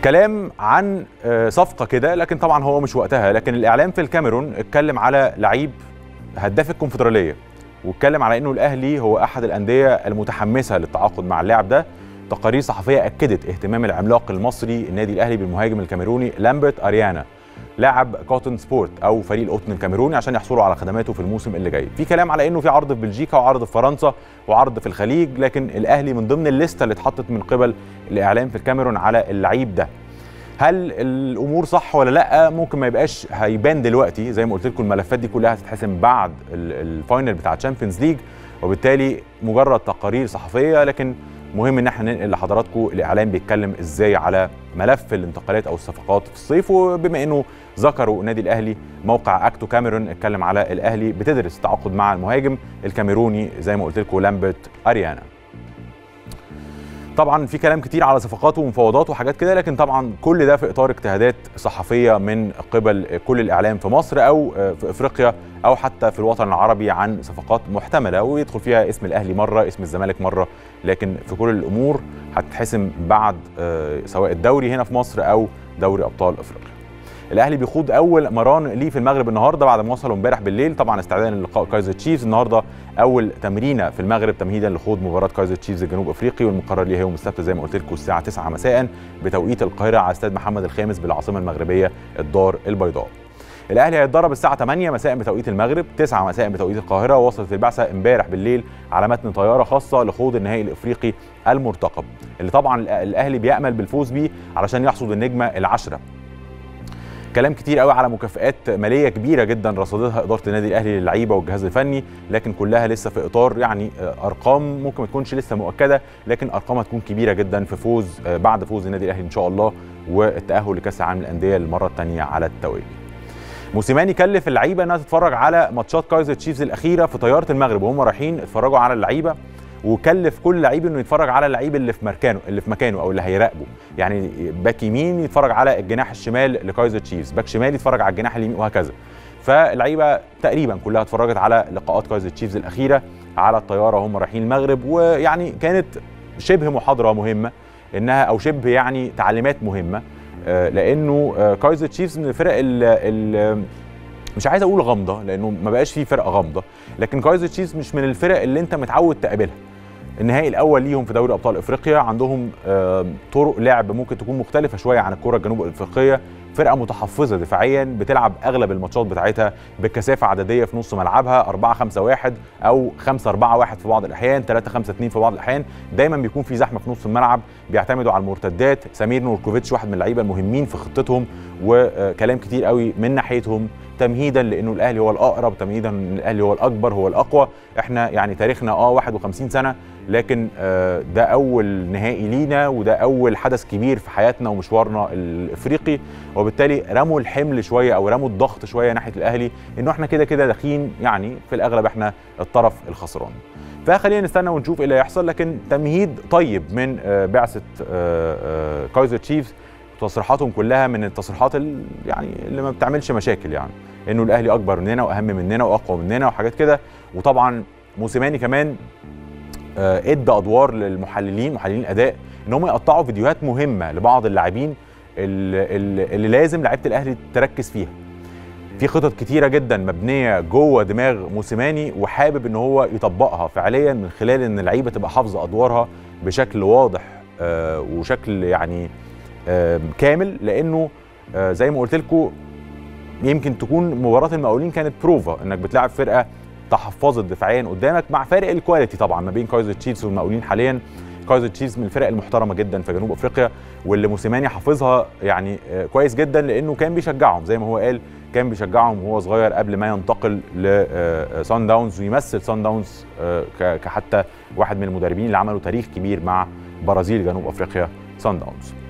كلام عن صفقة كده، لكن طبعا هو مش وقتها. لكن الإعلام في الكاميرون اتكلم على لعيب هداف الكونفدرالية، واتكلم على إنه الأهلي هو أحد الأندية المتحمسة للتعاقد مع اللاعب ده. تقارير صحفية أكدت اهتمام العملاق المصري النادي الأهلي بالمهاجم الكاميروني لامبرت أريانا لاعب كوتون سبورت أو فريق القطن الكاميروني عشان يحصلوا على خدماته في الموسم اللي جاي. في كلام على إنه في عرض في بلجيكا وعرض في فرنسا وعرض في الخليج، لكن الأهلي من ضمن الليستة اللي اتحطت من قبل الإعلام في الكاميرون على اللعيب ده. هل الامور صح ولا لا؟ ممكن ما يبقاش هيبان دلوقتي، زي ما قلت لكم الملفات دي كلها هتتحسم بعد الفاينل بتاع تشامبيونز ليج، وبالتالي مجرد تقارير صحفيه. لكن مهم ان احنا ننقل لحضراتكم الاعلام بيتكلم ازاي على ملف الانتقالات او الصفقات في الصيف. وبما انه ذكروا النادي الاهلي، موقع اكتو كاميرون اتكلم على الاهلي بتدرس التعاقد مع المهاجم الكاميروني زي ما قلت لكم لامبرت أريانا. طبعا في كلام كتير على صفقات ومفاوضات وحاجات كده، لكن طبعا كل ده في اطار اجتهادات صحفيه من قبل كل الاعلام في مصر او في افريقيا او حتى في الوطن العربي عن صفقات محتمله، ويدخل فيها اسم الاهلي مره، اسم الزمالك مره، لكن في كل الامور هتتحسم بعد سواء الدوري هنا في مصر او دوري ابطال افريقيا. الاهلي بيخوض اول مران ليه في المغرب النهارده بعد ما وصلوا امبارح بالليل، طبعا استعدادا للقاء كايزر تشيفز. النهارده اول تمرينه في المغرب تمهيدا لخوض مباراه كايزر تشيفز الجنوب افريقي، والمقرر ليه يوم السبت زي ما قلت لكم الساعه 9 مساء بتوقيت القاهره على استاد محمد الخامس بالعاصمه المغربيه الدار البيضاء. الاهلي هيتدرب الساعه 8 مساء بتوقيت المغرب، 9 مساء بتوقيت القاهره. وصلت البعثه امبارح بالليل على متن طياره خاصه لخوض النهائي الافريقي المرتقب، اللي طبعا الاهلي بيامل بالفوز بيه علشان يحصد النجمه العشره. كلام كتير قوي على مكافآت ماليه كبيره جدا رصدتها اداره النادي الاهلي للعيبه والجهاز الفني، لكن كلها لسه في اطار يعني ارقام ممكن ما تكونش لسه مؤكده، لكن ارقام هتكون كبيره جدا في فوز بعد فوز النادي الاهلي ان شاء الله والتاهل لكاس العالم للانديه للمره الثانيه على التوالي. موسيماني كلف اللعيبه انها تتفرج على ماتشات كايزر تشيفز الاخيره في طياره المغرب وهم رايحين اتفرجوا على اللعيبه، وكلف كل لعيب انه يتفرج على اللعيب اللي في مكانه او اللي هيراقبه. يعني باك يمين يتفرج على الجناح الشمال لكايزر تشيفز، باك شمال يتفرج على الجناح اليمين، وهكذا. فاللعيبه تقريبا كلها اتفرجت على لقاءات كايزر تشيفز الاخيره على الطياره وهم رايحين المغرب، ويعني كانت شبه محاضره مهمه انها او شبه يعني تعليمات مهمه، لانه كايزر تشيفز من الفرق مش عايز اقول غامضه لانه ما بقاش فيه فرقه غامضه، لكن كايزر تشيفز مش من الفرق اللي انت متعود تقابلها. النهائي الاول ليهم في دوري ابطال افريقيا، عندهم طرق لعب ممكن تكون مختلفه شويه عن الكره الجنوب الافريقيه، فرقه متحفظه دفاعيا بتلعب اغلب الماتشات بتاعتها بكثافه عدديه في نص ملعبها 4-5-1 او 5-4-1 في بعض الاحيان، 3-5-2 في بعض الاحيان، دايما بيكون في زحمه في نص الملعب، بيعتمدوا على المرتدات. سمير نوركوفيتش واحد من اللعيبه المهمين في خطتهم، وكلام كتير قوي من ناحيتهم تمهيدا لانه الاهلي هو الاقرب، تمهيدا ان الاهلي هو الاكبر هو الاقوى. احنا يعني تاريخنا 51 سنه، لكن ده اول نهائي لينا وده اول حدث كبير في حياتنا ومشوارنا الافريقي، وبالتالي رموا الحمل شويه او رموا الضغط شويه ناحيه الاهلي انه احنا كده كده داخلين يعني في الاغلب احنا الطرف الخسران. فخلينا نستنى ونشوف ايه اللي هيحصل، لكن تمهيد طيب من بعثه كايزر تشيفز. تصريحاتهم كلها من التصريحات يعني اللي ما بتعملش مشاكل، يعني انه الاهلي اكبر مننا واهم مننا واقوى مننا وحاجات كده. وطبعا موسيماني كمان ادى ادوار للمحللين محللين الاداء ان هم يقطعوا فيديوهات مهمه لبعض اللاعبين اللي لازم لعيبه الاهلي تركز فيها. في خطط كتيره جدا مبنيه جوه دماغ موسيماني وحابب ان هو يطبقها فعليا من خلال ان اللعيبه تبقى حافظه ادوارها بشكل واضح وشكل يعني كامل، لانه زي ما قلت لكم يمكن تكون مباراه المقاولين كانت بروفا انك بتلعب فرقه تحفظت دفاعيا قدامك مع فارق الكواليتي طبعا ما بين كايزر تشيفز والمقاولين. حاليا كايزر تشيفز من الفرق المحترمه جدا في جنوب افريقيا، واللي موسيماني حافظها يعني كويس جدا، لانه كان بيشجعهم زي ما هو قال، كان بيشجعهم وهو صغير قبل ما ينتقل لسان داونز ويمثل سان داونز كحتى واحد من المدربين اللي عملوا تاريخ كبير مع برازيل جنوب افريقيا سان داونز.